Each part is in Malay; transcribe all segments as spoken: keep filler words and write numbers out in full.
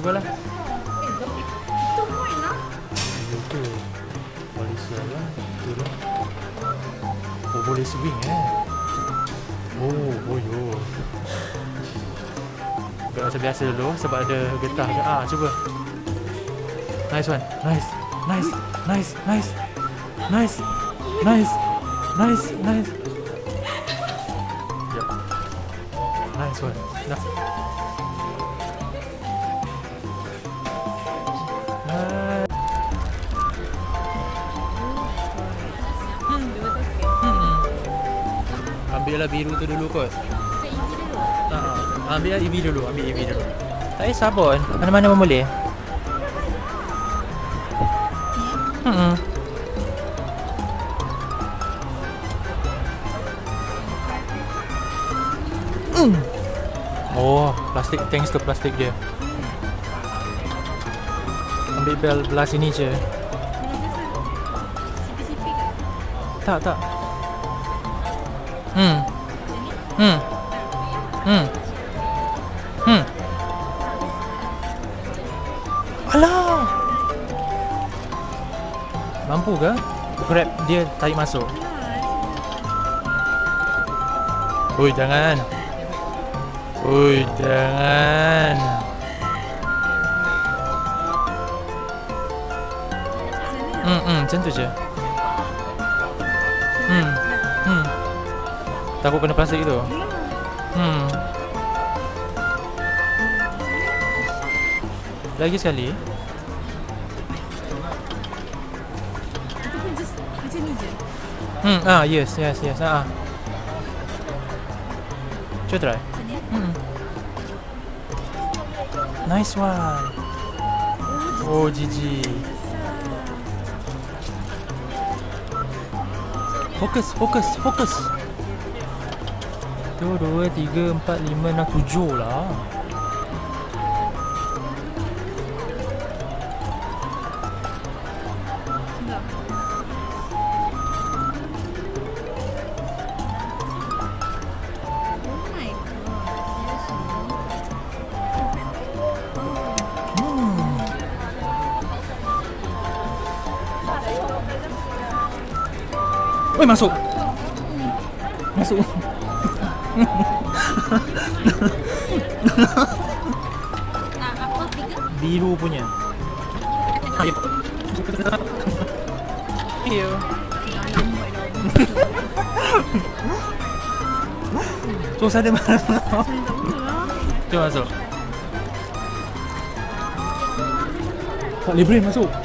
cubalah. Itu main lah. Itu boleh siap lah. Itu lah. Oh, boleh swing eh. Oh, oh yo. Gak macam biasa dulu sebab ada getah je. Ah, cuba. Nice one. Nice. Nice. Nice. Nice. Nice. Nice. Nice. Nice. Yep. Nice one. Dah. Nice. Ambillah biru tu dulu kot. Ha, ambil E V dulu, ambil E V dulu. Tak payah sabun, mana-mana pun boleh. Hmm. Mm. Oh, plastik, thanks to plastik dia. Ambil bel belah sini je. Tak, tak. Hmm. Hmm. Hmm. Hmm. Alah. Mampu ke? Grab dia tarik masuk. Oi, jangan. Oi, jangan. Hmm, hmm, macam tu je. Hmm. Hmm. Takut kena plastik tu. Hmm. Lagi sekali. Itu pun just macam ni je. Hmm, ah, yes, yes, yes. Ah. Cuba try. Hmm. Nice one. Oh, G G. Fokus, fokus, fokus. Satu, dua, tiga, empat, lima, enam, tujuh lah. Oi, masuk. Masuk. Biru punya. Iya. Susah dia mana? Cuba masuk. Tak boleh brain masuk.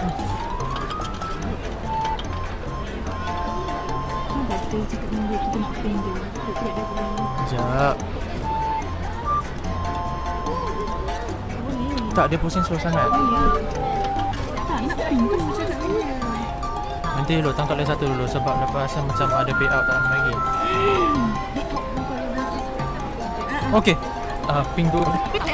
Sekejap. Tak, dia pusing slow sangat. Tak nak pintu je kat mana. Nanti dulu tangkap lagi satu dulu sebab dapat rasa macam ada payout tak lagi. Okey. Ah, uh, pink tu.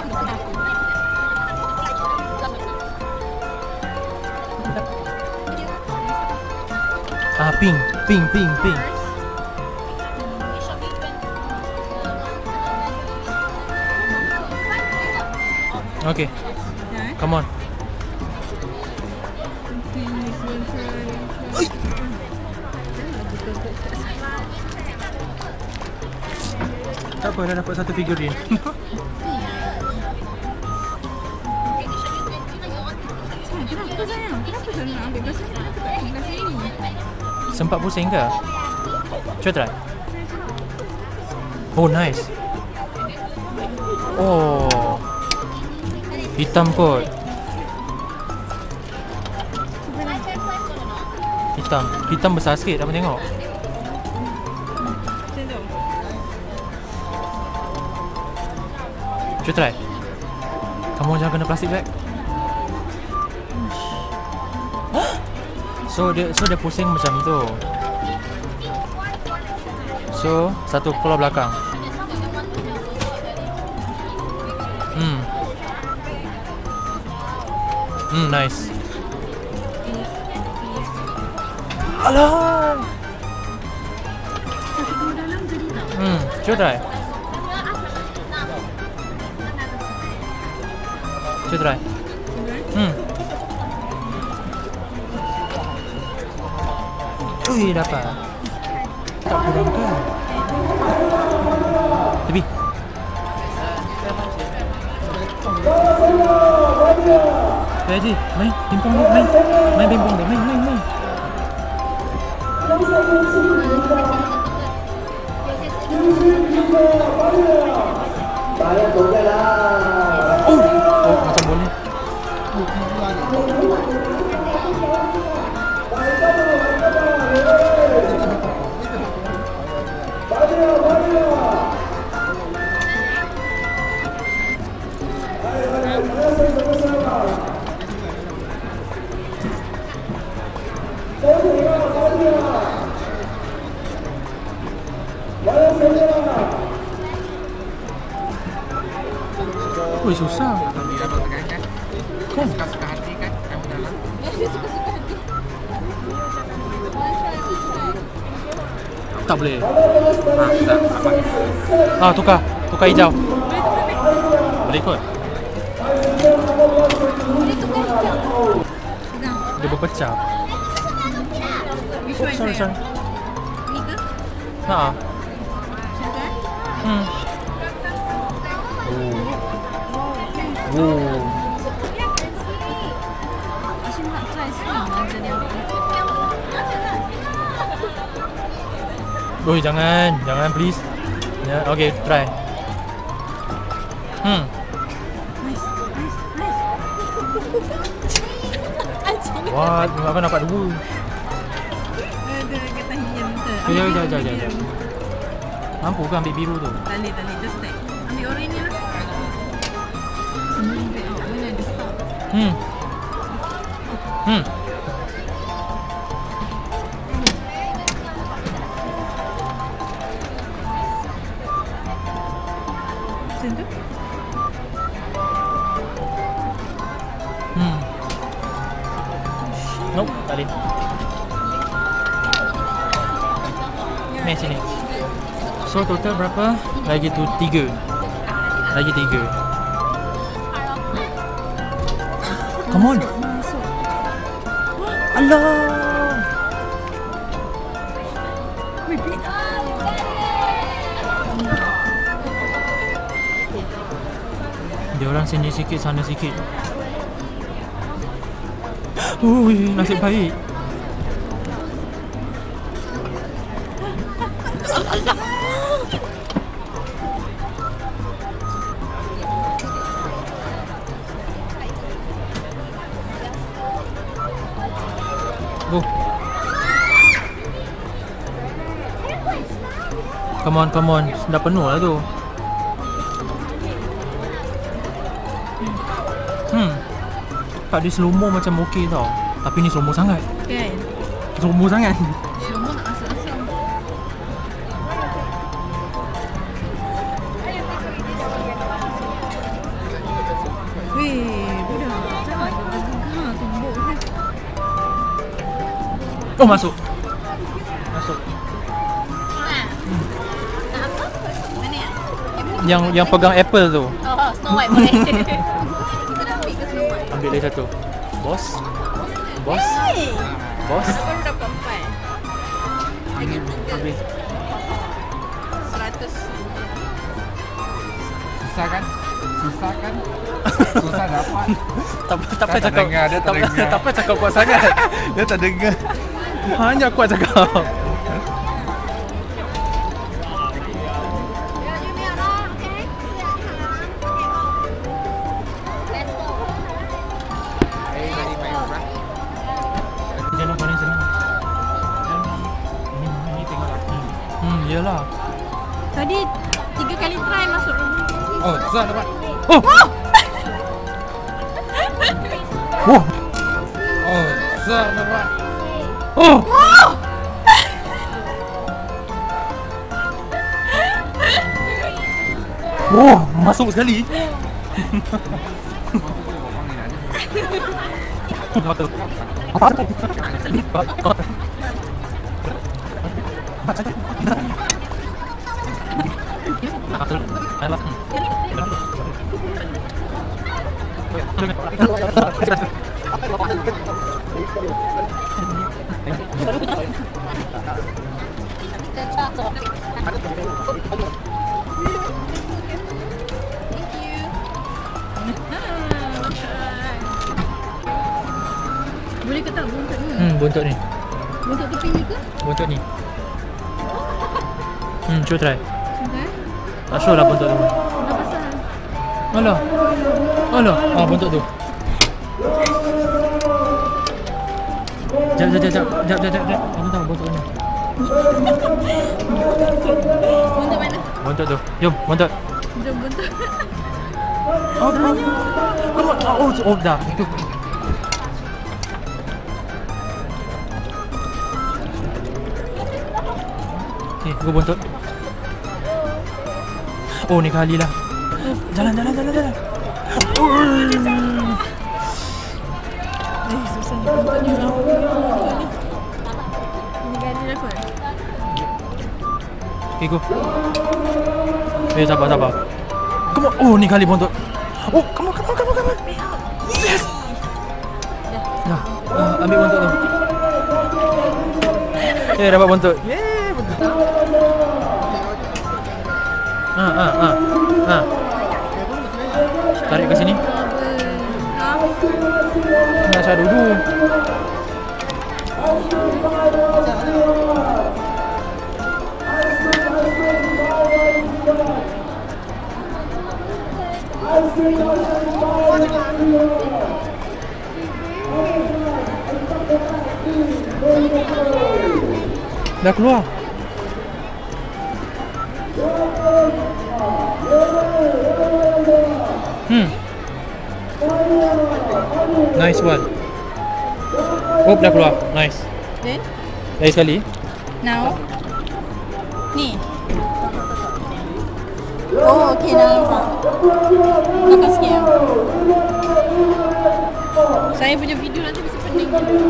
Ah, pink, pink, pink, pink. Okay, come on. Tak apa, dah dapat satu figurine. Kenapa sayang? Kenapa saya nak ambil belas ni? Kenapa tak ambil belas ini? Sempat pusing ke? Cuba try. Oh, nice. Oh, hitam kot. Hitam. Hitam besar sikit. Apa tengok? Cuba try. Kamu jangan kena plastik bag. So dia so dia pusing macam tu. So satu keluar belakang. Hmm. Hmm, nice. Alah. Satu keluar dalam jadi tak? Hmm, cuba try. Cuba try. Hmm. Ui, dapat. Tak kurang kan? Tepi. Eh, Haji, main pingpong ni, main. Main pingpong dia, main, main, main. Oh, oh macam boleh. Wih, susah. Kan? Suka-suka hati kan kamu dalam? Suka-suka hati. Tak boleh. Ah, tak apa. Ah, tukar. Tukar hijau. Boleh kot. Boleh tukar hijau. Pegang. Dia berpecah. Which Oh, one sorry, sayang? sorry. Ni ke? Ha. Macam tu eh? Hmm. Oh. Oh. Asyik nak try semua macam ni ambil. Oi, jangan. Jangan please. Ya, okay, try. Hmm. Nice, nice, nice. Anjing. What? Kenapa nampak dua? Ada kata hiam tu. Jom, jom, jom, jom, jom. Mampu ke ambil biru tu? Tak boleh, tak boleh. Just take. Ambil orange ni lah. Semua ambil. Oh, mana ada stop. Hmm. Hmm. Macam tu? Hmm. Nope, tak boleh. Ni sini. So total berapa? Lagi tu tiga. Lagi tiga. Come on. Masuk. Allah. Repeat. Dia orang sini sikit, sana sikit. Ui, nasib baik. Go. Come on, come on. Dah penuh lah tu. Hmm. Pak dia slow mo macam okey tau. Tapi ni slow mo sangat. Kan? Slow mo sangat. Semua nak asal-asal. Weh, budak. Jangan bergegar tumbuk kan. Oh, masuk. Masuk. Mana ya? Yang yang pegang apple tu. Oh, Snow White boleh. Kita dah ambil ke Snow White? Ambil lagi satu. Bos. Bos. Hey! Bos. Baru dapat empat. Lagi tiga. Habis. Seratus. Susah kan? Susah kan? Susah dapat. Tak tak payah Tak cakap. dengar, dia tak Tak dengar. tak payah cakap kuat sangat. Dia tak dengar. Hanya kuat cakap. Jangan paling senang. Ini ini tengok laki. Hmm, iyalah. Tadi tiga kali try masuk rumah. Oh, susah dapat. Oh. Wah. Oh, susah dapat. Oh. Oh, masuk sekali. Boleh ke tak buntut ni? Hmm, buntut ni. Buntut tepi ni ke? Buntut ni. Hmm, cuba try. Cuba eh. Tak sure lah buntut tu. Dah pasal. Alah. Alah. Ah, buntut tu. Jap, jap, jap, jap, jap, jap, jap, jap. Aku tahu buntut ni. Buntut mana? Buntut tu. Jom, buntut. Jom buntut. Oh, banyak. Oh, oh, oh, dah. Itu. Okay, gua buntut. Oh, ni kali lah. Jalan, jalan, jalan, jalan. Eh, susah ni buntut ni. Buntut ni. Ini kali dah kot. Okay, go. Eh, sabar, sabar. Come on. Oh, ni kali buntut. Oh, come on, come on, come on, come on. Yes. Dah. Uh, ambil buntut tu. Eh, dapat buntut. Yeay, buntut. Ah, ah, ah. Ah. Tarik ke sini. Nak saya duduk. Dah keluar. Hmm. Nice one. Oh, dah keluar. Nice. Then, Lagi sekali. now. Ni. Oh, okay, dah nampak. Nampak sikit. Saya punya video nanti mesti pening.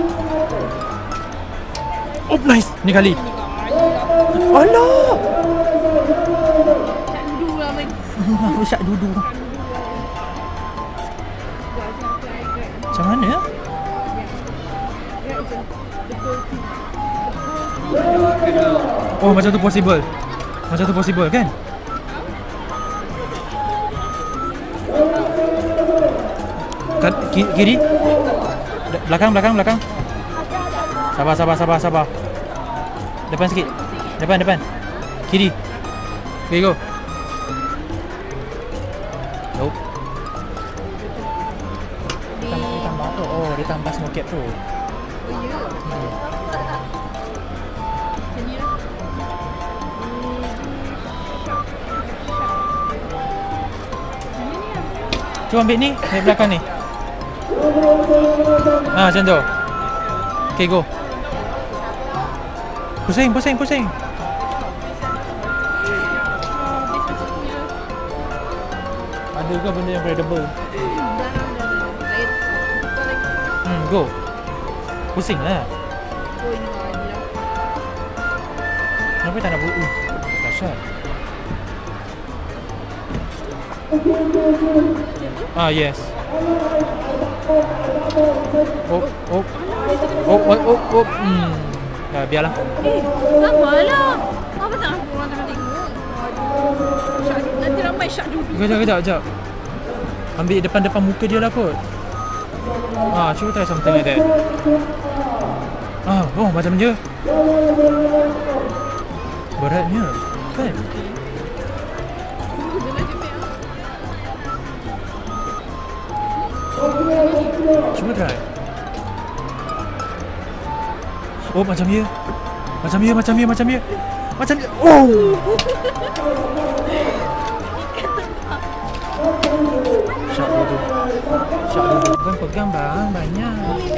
Oh, nice. Ni kali. Alah. Tak duduk lah main. Aku syak duduk. Macam mana ya? Oh, macam tu possible. Macam tu possible kan? Kat, ki- kiri. De- Belakang, belakang, belakang. Sabar, sabar, sabar, sabar. Depan sikit. Depan, depan. Kiri. Okay, go. Nope. Dia tambah tu. Oh, dia tambah snow cap tu. Oh, ya. Hmm. Macam ni lah. Macam ni lah. Cuba ambil ni, dari belakang ni. Ah, macam tu. Okay, go. Pusing, pusing, pusing. Ada ke benda yang credible? Dah lah, dah dah. Saya buka lagi. Hmm, go. Pusing lah. Oh, ini lagi lah. Kenapa tak nak buat? Uh, dahsyat. Ah, yes. Oh, oh. Oh, oh, oh, oh. Hmm. Ya, biarlah. Eh, sabarlah. Apa tak nak orang tengah tengok? Aduh. Syak, nanti ramai syak duduk. Kejap, kejap, kejap. Ambil depan-depan muka dia lah kot. Ah, cuba try something like that. Ah, oh, macam je. Beratnya, kan? Cuba try. Oh, macam dia. Macam dia, macam dia, macam dia. Macam dia. Oh! Syak dulu. Syak dulu. Kan pegang barang banyak.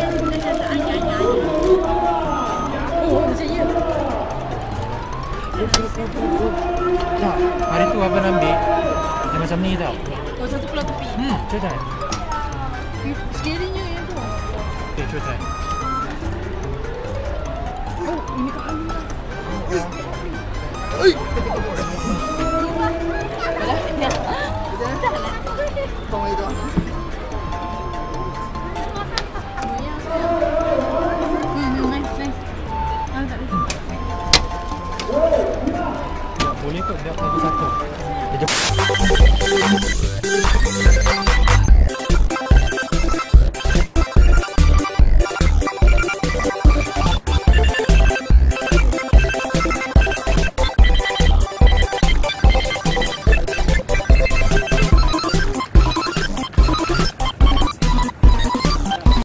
Oh, macam ya. Tak, hari tu abang ambil dia macam ni tau. Oh, satu pulau tepi. Hmm, cuba try. Scary-nya yang tu. Okay, cuba try. Oh, ini kali lah. Dia jumpa.